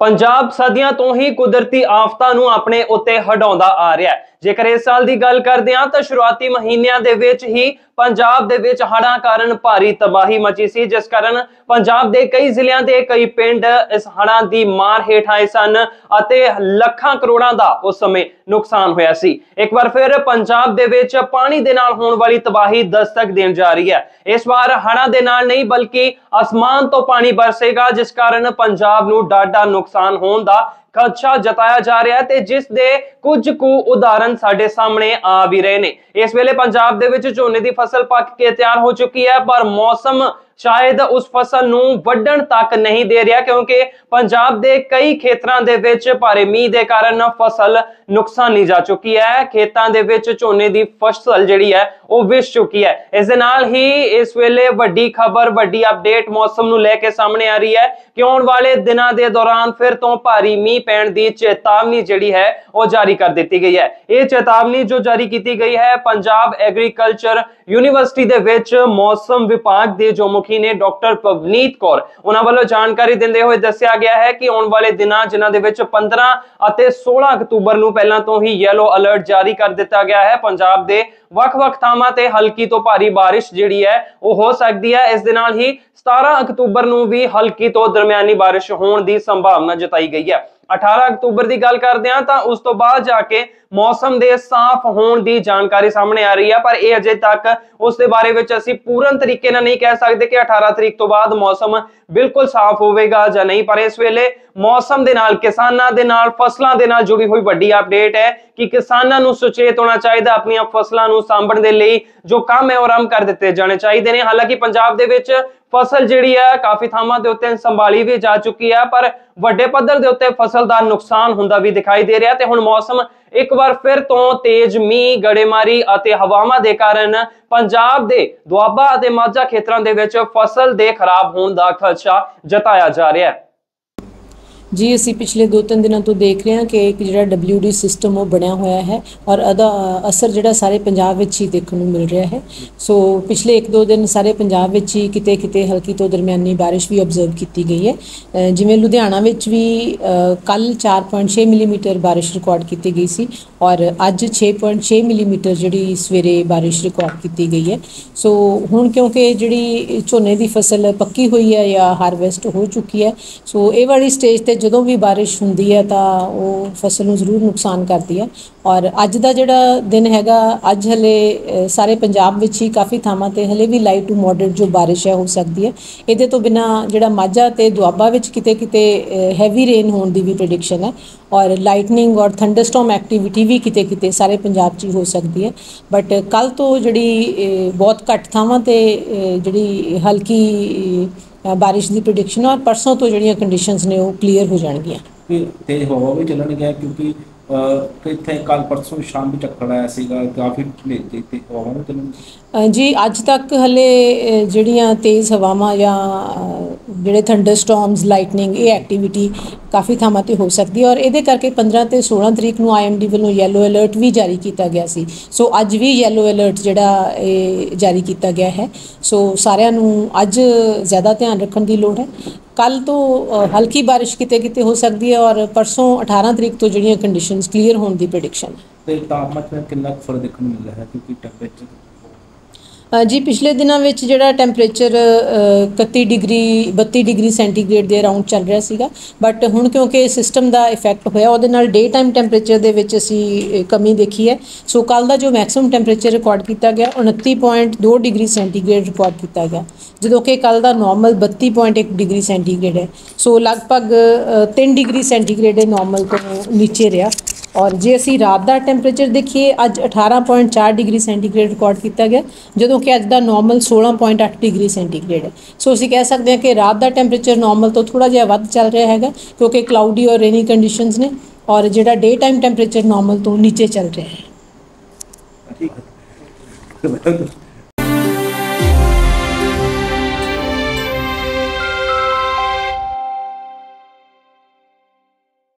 पंजाब सदियां तो ही कुदरती आफतां नूं अपने उत्ते हटाउंदा आ रहा है। जेकर इस साल की गल करते हैं तो शुरुआती महीनों के विच ही पंजाब दे विच हड़ां कारण भारी तबाही मची सी, जिस कारण पंजाब के कई जिलों के कई पिंड इस हड़ां की मार हेठ आए सन अते लखां करोड़ां दा उस समय नुकसान होया सी। एक बार फिर पंजाब दे विच पानी दे नाल होण वाली तबाही दस्तक देण जा रही है। इस बार हड़ां दे नाल नहीं बल्कि आसमान तो पानी बरसेगा, जिस कारण पंजाब नूं डाढा नुकसान होण दा खदशा जताया जा रहा है, जिस दे कुछ कु उदाहरण साडे सामने आ भी रहे ने। इस वेले पंजाब दे विच झोने दी फसल पक के तैयार हो चुकी है, पर मौसम शायद उस फसल नूं वड्डण तक नहीं दे रहा, क्योंकि पंजाब दे कई खेतरां दे विच भारे मींह दे कारण फसल नुकसानी जा चुकी है। खेतां दे विच झोने दी फसल जिहड़ी है वो विस चुकी है। इस दे नाल ही इस वेले वड्डी खबर, वड्डी अपडेट मौसम नूं लेके सामने आ रही है कि आउण वाले दिनां दे दौरान फिर तो भारी मींह पैण दी चेतावनी जिहड़ी है वो जारी कर दी गई है। यह चेतावनी जो जारी की गई है पंजाब एग्रीकल्चर यूनिवर्सिटी दे विच मौसम विभाग दे जो मुखी ने डॉक्टर पवनीत कौर, उन्हां वालों जानकारी दिंदे हुए दस्सिया गया है कि आउण वाले दिनां जिन्हां दे विच 15 अते 16 अक्तूबर नूं पहलां तो ही येलो अलर्ट जारी कर दिता गया है। पंजाब दे वख-वख थामां ते हल्की तो भारी बारिश जिहड़ी है वो हो सकती है। इस दे नाल ही 17 अक्तूबर नूं भी हल्की तो दरमियानी बारिश होने की संभावना जताई गई है। 18 अक्तूबर की गल करते हैं तो उस तो बाद जाके मौसम दे साफ होने की जानकारी सामने आ रही है, पर यह अजे तक उस दे बारे विच असीं पूर्ण तरीके नाल नहीं कह सकते कि 18 तरीक तो बाद मौसम बिल्कुल साफ होवेगा या नहीं। पर इस वेले मौसम दे नाल किसानां दे नाल फसलां दे नाल जुड़ी हुई वड्डी अपडेट है कि किसानां नूं सुचेत होना चाहिए, अपनी फसलां नूं सांभण दे लई जो काम है वो आरंभ कर दिते जाने चाहिए ने। हालांकि पंजाब दे विच फसल जिहड़ी है काफी थावां दे उत्ते संभाली भी जा चुकी है, पर वड्डे पद्धर दे उत्ते फसल दा नुकसान हुंदा भी दिखाई दे रहा है। हुण मौसम एक बार फिर तो तेज मींह, गड़ेमारी अते हवावां दे कारण पंजाब दे दुआबा अते माझा खेतरां दे विच फसल दे खराब होण दा खदशा जताया जा रहा है। जी असी पिछले 2-3 दिनों तो देख रहे हैं कि एक जो WD सिस्टम वो बनया हुआ है और अदा असर जो सारे पंजाब विच ही देखने को मिल रहा है। सो पिछले 1-2 दिन सारे पंजाब विच ही किते किते हल्की तो दरमियानी बारिश भी ऑब्जर्व की गई है। जिमें लुधियाना विच भी कल 4.6 मिलीमीटर बारिश रिकॉर्ड की गई सी और अज 6.6 मिलीमीटर जी सवेरे बारिश रिकॉर्ड की गई है। सो हुण क्योंकि जी झोने की फसल पक्की हुई है या हारवैसट हो चुकी है, सो ये वाली स्टेज ते जो भी बारिश होंदी है तो वो फसल में जरूर नुकसान करती है। और अज का जोड़ा दिन हैगा, अज हले सारे पंजाब विच ही काफ़ी थावां ते हले भी लाइट टू मॉडरेट जो बारिश है हो सकती है। ये तो बिना जोड़ा माझा ते दुआबा विच किते किते हैवी रेन होने की भी प्रिडिक्शन है और लाइटनिंग और थंडरस्टॉर्म एक्टिविटी भी किते किते सारे पंजाब च हो सकती है। बट कल तो जी बहुत घट थावां ते जी हल्की बारिश की प्रिडिक्शन और परसों तो जो कंडीशनस ने वो क्लीयर हो जाएगी। तेज हवा भी चलन गया क्योंकि इतने कल परसों शाम भी झक्कड़ आया सीगा, काफ़ी हवा भी चलन जी अज तक हले जड़ियाँ तेज़ हवावां या जोड़े थंडर स्टॉर्म्स, लाइटनिंग, ये एक्टिविटी काफ़ी थावां ते हो सकती है और ये करके 15 ते 16 तरीक नूं IMD वालों येलो अलर्ट भी जारी किया गया सी। सो अज भी येलो अलर्ट जिहड़ा जारी किया गया है। सो सारिआं नूं अज ज़्यादा ध्यान रखने की लोड़ है। कल तो हल्की बारिश किते किते हो सकती है और परसों 18 तरीक तो जिहड़ियां कंडीशनस क्लीयर होने की प्रिडिक्शन है। तापमान में कितना फर्क देखने मिल रहा है क्योंकि टैंपरेचर जी पिछले दिनों में जोड़ा टैंपरेचर 31 डिग्री 32 डिग्री सेंटीग्रेड के अराउंड चल रहा सीगा, बट हुण क्योंकि सिस्टम का इफैक्ट होया उहदे नाल डे टाइम टैंपरेचर दे विच असीं कमी देखी है। सो कल का जो मैक्सिमम टैंपरेचर रिकॉर्ड किया गया 29.2 डिग्री सेंटीग्रेड रिकॉर्ड किया गया, जो कि कल का नॉर्मल 32.1 डिग्री सेंटीग्रेड है। सो लगभग 3 डिग्री सेंटीग्रेड नॉर्मल तो नीचे रहा। और जे असी रात का टैंपरेचर देखिए अज 18.4 डिग्री सेंटीग्रेड रिकॉर्ड किया गया, जो कि अज का नॉर्मल 16.8 डिग्री सेंटीग्रेड है। सो असी कह सकते हैं कि रात का टैंपरेचर नॉर्मल तो थोड़ा जिहा वध चल रहा है क्योंकि क्लाउडी और रेनी कंडीशनस ने, और जोड़ा डे टाइम टैंपरेचर नॉर्मल तो नीचे चल रहा है।